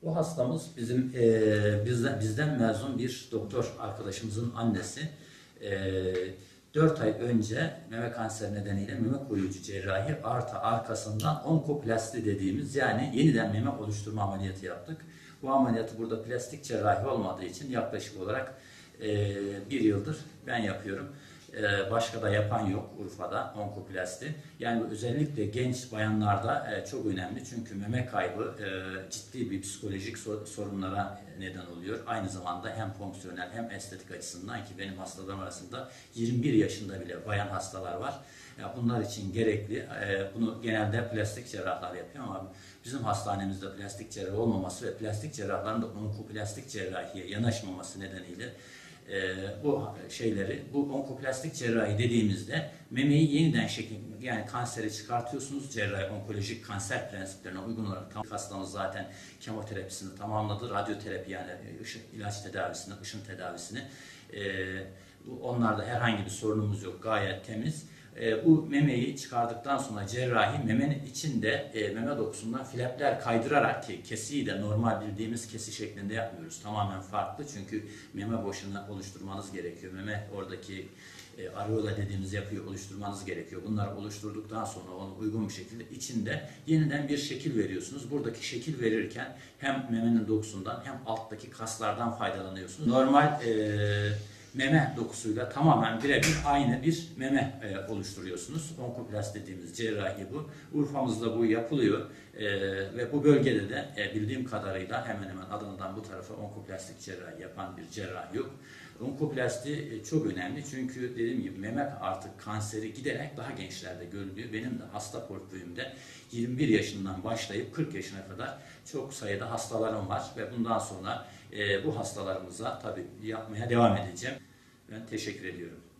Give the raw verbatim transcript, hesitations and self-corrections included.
Bu hastamız bizim e, bizden, bizden mezun bir doktor arkadaşımızın annesi. E, dört ay önce meme kanseri nedeniyle meme koruyucu cerrahi artı arkasından onkoplasti dediğimiz yani yeniden meme oluşturma ameliyatı yaptık. Bu ameliyatı burada plastik cerrahi olmadığı için yaklaşık olarak e, bir yıldır ben yapıyorum. Başka da yapan yok Urfa'da onkoplasti. Yani özellikle genç bayanlarda çok önemli çünkü meme kaybı ciddi bir psikolojik sorunlara neden oluyor. Aynı zamanda hem fonksiyonel hem estetik açısından ki benim hastalarım arasında yirmi bir yaşında bile bayan hastalar var. Bunlar için gerekli. Bunu genelde plastik cerrahlar yapıyor ama bizim hastanemizde plastik cerrahi olmaması ve plastik cerrahların da onkoplastik cerrahiye yanaşmaması nedeniyle Ee, bu şeyleri, bu onkoplastik cerrahi dediğimizde memeyi yeniden şekil, yani kanseri çıkartıyorsunuz. Cerrahi onkolojik kanser prensiplerine uygun olarak hastamız zaten kemoterapisini tamamladı. Radyoterapi yani ışın, ilaç tedavisini, ışın tedavisini. Ee, bu, onlarda herhangi bir sorunumuz yok. Gayet temiz. E, bu memeyi çıkardıktan sonra cerrahi memenin içinde e, meme dokusundan flapler kaydırarak ki kesiyi de normal bildiğimiz kesi şeklinde yapmıyoruz. Tamamen farklı çünkü meme boşluğunu oluşturmanız gerekiyor. Meme oradaki e, areola dediğimiz yapıyı oluşturmanız gerekiyor. Bunları oluşturduktan sonra onu uygun bir şekilde içinde yeniden bir şekil veriyorsunuz. Buradaki şekil verirken hem memenin dokusundan hem alttaki kaslardan faydalanıyorsunuz. Normal e, meme dokusuyla tamamen birebir aynı bir meme e, oluşturuyorsunuz. Onkoplast dediğimiz cerrahi bu. Urfa'mızda bu yapılıyor e, ve bu bölgede de e, bildiğim kadarıyla hemen hemen Adana'dan bu tarafa onkoplastik cerrahi yapan bir cerrah yok. Onkoplasti e, çok önemli çünkü dediğim gibi meme artık kanseri giderek daha gençlerde görülüyor. Benim de hasta portföyümde yirmi bir yaşından başlayıp kırk yaşına kadar çok sayıda hastalarım var ve bundan sonra e, bu hastalarımıza tabii yapmaya devam edeceğim. Ben teşekkür ediyorum.